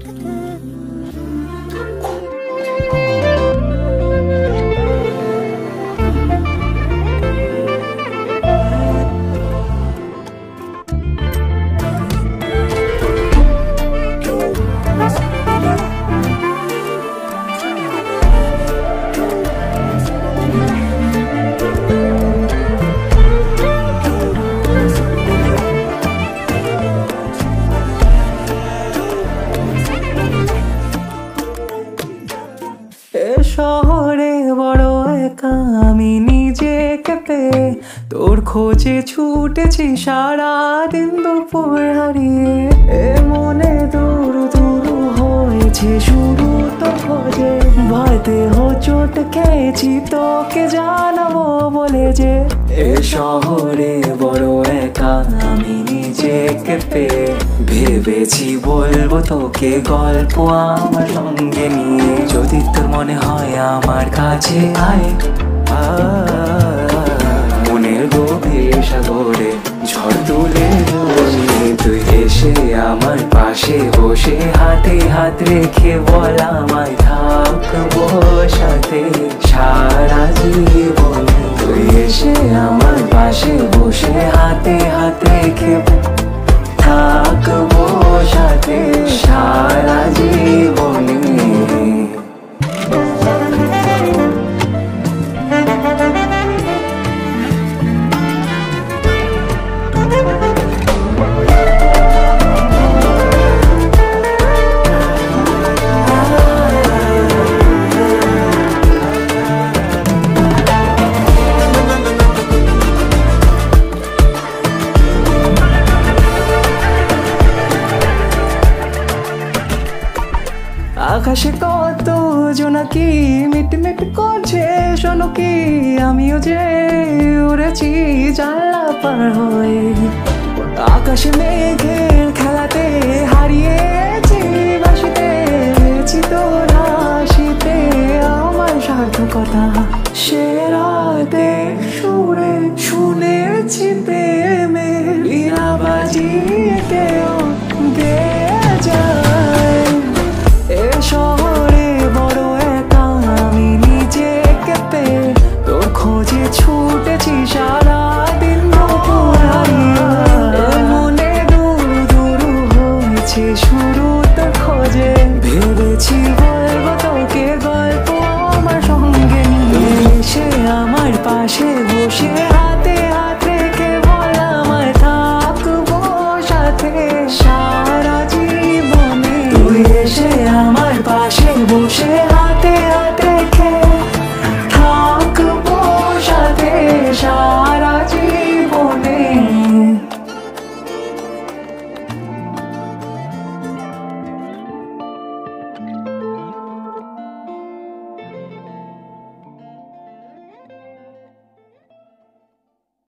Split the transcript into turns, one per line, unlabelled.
শহরে বড় একা আমি নিজেকে পেয়ে তোর খোঁজে ছুটেছি সারাদিন দুপুর হারিয়ে। এ মনে দূর দূর হয়েছে শুরু তো খোঁজে, ভয়তে হোঁচট খেয়েছি তোকে জানাবো বলে যে। এ শহরে বড় একা আমি নিজেকে পেয়ে ভেবেছি বলবো তোকে গল্প আমার সঙ্গে নিয়ে। যদি তোর মনে হয় আমার কাছে আয়, মনের গভীর সাগরে ঝড় তুলে নিয়ে তুই এসে আমার পাশে বসে হাতে হাত রেখে বল আমায় থাকবো সাথে সারা জীবন। তুই এসে আমার পাশে বসে হাতে হাত রেখে থাকবো সাথে সারা জীবনে। আকাশে কত জোনাকি মিটমিট করছে শোনো কি, আমিও যে উড়েছি জানলা পার হয়ে। আকাশে মেঘের খেলাতে হারিয়েছি বাসিতে, পেয়েছি তোর হাসিতে আমার সার্থকতা। সে রাতে সুরে শুনেছি প্রেমের বীণা বাজিয়ে কেউ গেয়ে যায়। এ শহরে বড় একা আমি নিজেকে পেয়ে তোর খোঁজে ছুটেছি সারাদিন দুপুর হারিয়ে। মনে দূর দূর হয়েছে শুরু তোর খোঁজে, ভেবেছি বলবো তোকে গল্প আমার সঙ্গে নিয়ে। এসে আমার পাশে বসে হাতে হাত রেখে বল আমায় থাকবো সাথে সারা জীবনে। তুই এসে আমার পাশে বসে হাতে